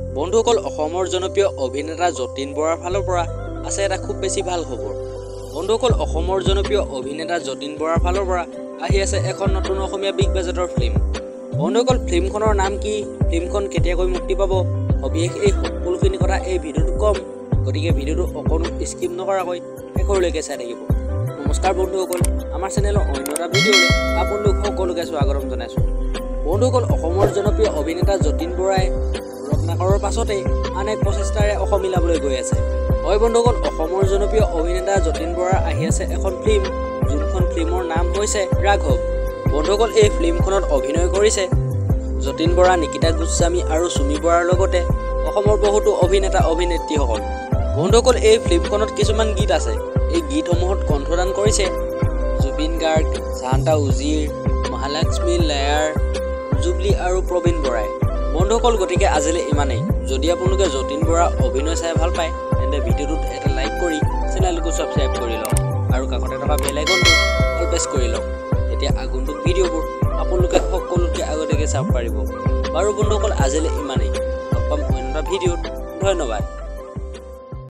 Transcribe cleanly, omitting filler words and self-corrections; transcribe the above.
বন্ধুসকল অসমৰ জনপ্ৰিয় অভিনেতা যতীন বৰাৰ ফালৰ পৰা আছে এটা খুব বেছি ভাল খবৰ। বন্ধুসকল অসমৰ জনপ্ৰিয় অভিনেতা যতীন বৰাৰ ফালৰ পৰা আহি আছে এখন নতুন অসমীয়া বিগ বাজেটৰ ফিল্ম। বন্ধুসকল ফিল্মখনৰ নাম কি, ফিল্মখন কেতিয়াকৈ মুক্তি পাব, সবিশেষ এই সকলোখিনি কথা এই ভিডিঅ'টো কম, গতিকে ভিডিঅ'টো অকণো স্কিপ নকৰাকৈ শেষলৈকে চাই থাকিব। নমস্কাৰ বন্ধুসকল, আমাৰ চেনেলৰ অন্য এটা ভিডিঅ'লৈ আপোনালোক সকলোকে স্বাগতম জনাইছোঁ। বন্ধুসকল অসমৰ জনপ্ৰিয় অভিনেতা যতীন বৰাই ৰত্নাকৰৰ পাছতে আন এক প্ৰচেষ্টাৰে অসম মিলাবলৈ গৈ আছে। হয় বন্ধুসকল, অসমৰ জনপ্ৰিয় অভিনেতা যতীন বৰাৰ আহি আছে এখন ফিল্ম, যোনখন ফিল্মৰ নাম হৈছে ৰাঘৱ। বন্ধুসকল এই ফিল্মখনত অভিনয় কৰিছে যতীন বৰা, নিকিতা গোস্বামী আৰু সুমি বৰাৰ লগতে অসমৰ বহুতো অভিনেতা অভিনেত্ৰীসকল। বন্ধুসকল এই ফিল্মখনত কিছুমান গীত আছে, এই গীতসমূহত কণ্ঠদান কৰিছে জুবিন, গাৰ্গ শান্তা, উজিৰ, মহালক্ষ্মী, ल्याৰ, জুবলী আৰু প্ৰবীণ বৰাই। বন্ধুসকল গতিকে আজিলৈ ইমানেই। যদি আপোনালোকে যতীন বৰা অভিনয় চাই ভাল পায় তেন্তে ভিডিঅ'টোত এটা লাইক কৰি চেনেলটো ছাবস্ক্ৰাইব কৰি লওক আৰু কাষতে থকা বেল আইকনটো অল প্ৰেছ কৰি লওক। এতিয়া আগন্তুক ভিডিঅ'বোৰ আপোনালোকে সকলোতকৈ আগতীয়াকৈ চাব পাৰিব। বাৰু বন্ধুসকল আজিলৈ ইমানেই, লগ পাম অন্য এটা ভিডিঅ'ত। ধন্যবাদ।